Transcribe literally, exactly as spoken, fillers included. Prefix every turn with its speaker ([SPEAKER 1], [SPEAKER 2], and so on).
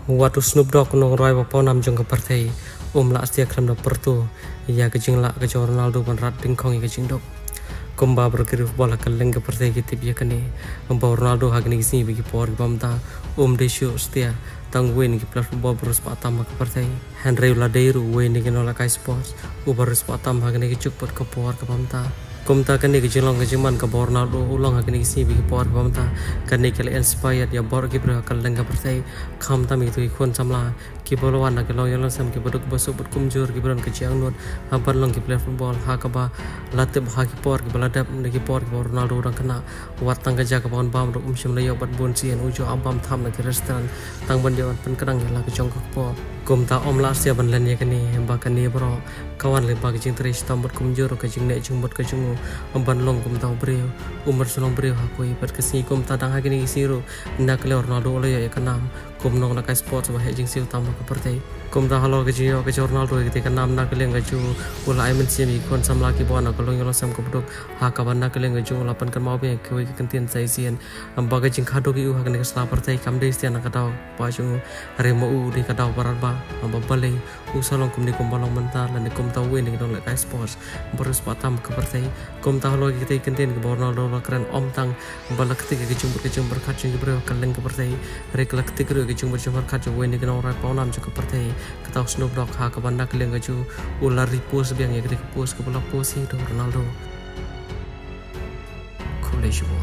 [SPEAKER 1] Watu Snoop Dogg nong roi bapau nam jong ke partai um la astia kram da pertu ya kejing la kejo Ronaldo ban rat ding kong kejing dok kumba berkirif bola keleng ke partai kita biya kani membawa Ronaldo hagni sini bagi por bamta um desio astia tang wen ki plus football berus patam ke partai Henry Ladeiru wen ni kenola kai sports u berus patam hagni kecuk pot ke por ke bamta kumta kani kejilong kejiman ke Ronaldo ulang hagni sini bagi por bamta kani kele inspired ya bor ki ber keleng ke partai kam tam itu ikon samla ki bolawan na kelong yalan sam ki boduk basuk bot kumjur ki beran keciang not habar long ki play football ha kaba latib ha ki por ki baladap ki por ki Ronaldo orang kena watang kerja ke bawon bam rum sim layo bat bon sian ujo abam tham na ki restoran tang ban dewan pen kadang la ki jong ke por kum ta om la sia ban len ye kani ba kani bro kawan le ba ki jing tris tam bot kumjur ke jing ne jung bot ke jung ban long kum ta breu umur sulong breu ha koi bat ke si kum ta dang ha kini siru na ke Ronaldo le ya kanam kum nong na kai sports ba he jing siu tam ke partai kum ta halo ke jio ke Ronaldo ke ke nam na ke leng ke ju ula ai men sim ikon samla ki bon ko long yo sam ko boduk ha ka ban na ke leng ke ju lapan kan mau be ke ke kentin sai sian am ba ke jing khado ki u ha ke sa partai kam de sian na ka daw pa ju re mo u di ka daw parat ba am ba bale u salong kum ni kum balong mentar lan kum ta wen ni dong le kai sports berus patam ke partai kum ta halo ki te kentin ke Ronaldo la keren om tang balak te ke jum ke jum berkat jing bre ka leng ke partai re kelak te ke jum ber berkat ju wen ni ke ora pa nam ju ke partai kata Snoop Dogg ha ka banda keleng ke ju ular ripus biang ye ke pos ke bola posi do Ronaldo college